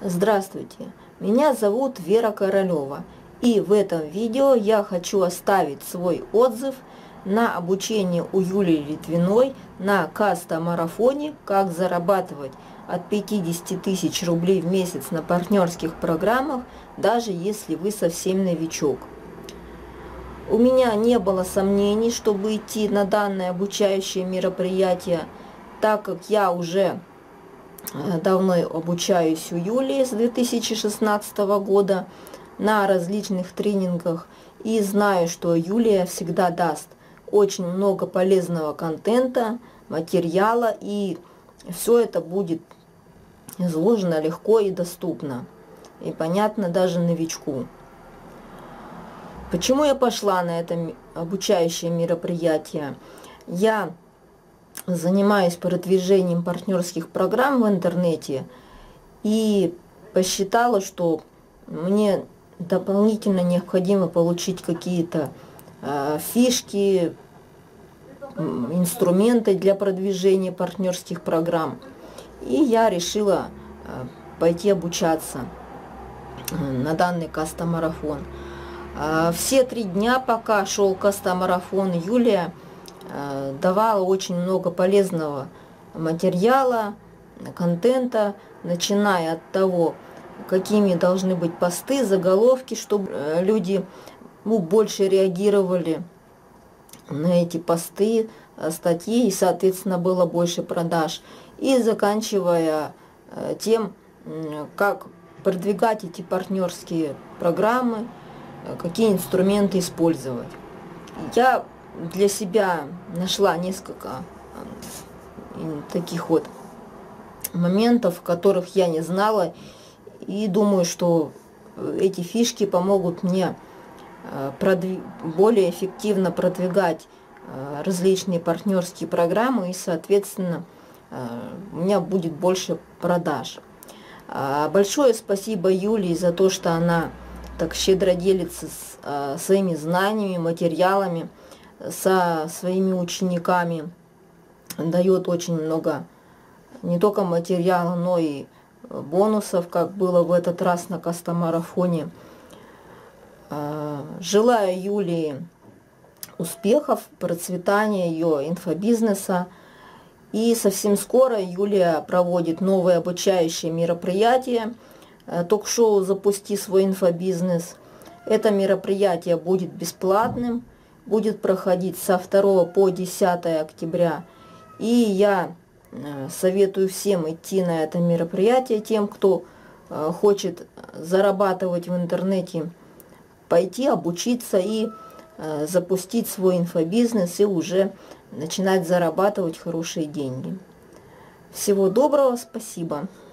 Здравствуйте, меня зовут Вера Королева, и в этом видео я хочу оставить свой отзыв на обучение у Юлии Литвиной на каста-марафоне «Как зарабатывать от 50 тысяч рублей в месяц на партнерских программах, даже если вы совсем новичок». У меня не было сомнений, чтобы идти на данное обучающее мероприятие, так как я уже давно обучаюсь у Юлии с 2016 года на различных тренингах и знаю, что Юлия всегда даст очень много полезного контента, материала, и все это будет изложено легко и доступно, и понятно даже новичку. Почему я пошла на это обучающее мероприятие? Я занимаюсь продвижением партнерских программ в интернете и посчитала, что мне дополнительно необходимо получить какие-то фишки, инструменты для продвижения партнерских программ. И я решила пойти обучаться на данный каста-марафон. Все 3 дня, пока шел каста-марафон, Юлия давала очень много полезного материала, контента, начиная от того, какими должны быть посты, заголовки, чтобы люди больше реагировали на эти посты, статьи, и, соответственно, было больше продаж. И заканчивая тем, как продвигать эти партнерские программы, какие инструменты использовать. Я для себя нашла несколько таких вот моментов, которых я не знала, и думаю, что эти фишки помогут мне более эффективно продвигать различные партнерские программы, и, соответственно, у меня будет больше продаж. Большое спасибо Юлии за то, что она так щедро делится своими знаниями, материалами со своими учениками, дает очень много не только материала, но и бонусов, как было в этот раз на каста-марафоне. Желаю Юлии успехов, процветания ее инфобизнеса. И совсем скоро Юлия проводит новые обучающие мероприятия, ток-шоу «Запусти свой инфобизнес». Это мероприятие будет бесплатным, будет проходить со 2 по 10 октября. И я советую всем идти на это мероприятие, тем, кто хочет зарабатывать в интернете, пойти обучиться и запустить свой инфобизнес и уже начинать зарабатывать хорошие деньги. Всего доброго, спасибо.